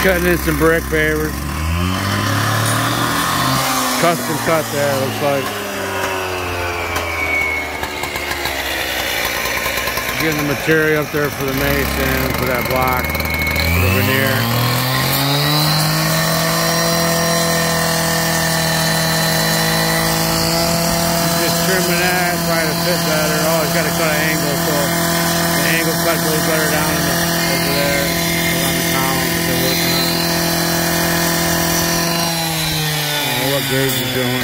Cutting in some brick pavers. Custom cut there, looks like. Getting the material up there for the mason, for that block, for the veneer. Just trimming that, trying to fit better. Oh, he's got to cut an angle, so the angle cut goes better down in the, over there, around the columns that they're working on. Oh, what Gage is doing.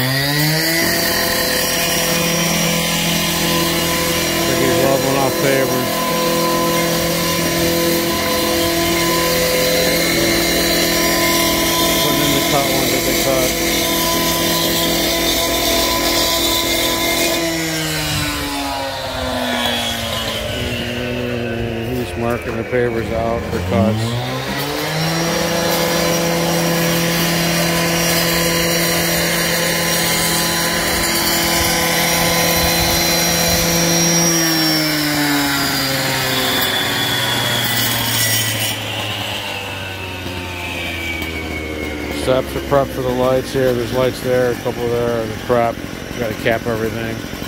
Like he's leveling off pavers. Putting in the cut ones that they cut. Marking the pavers out for cuts. Steps are prepped for the lights here. There's lights there, a couple there, the prep. Got to cap everything.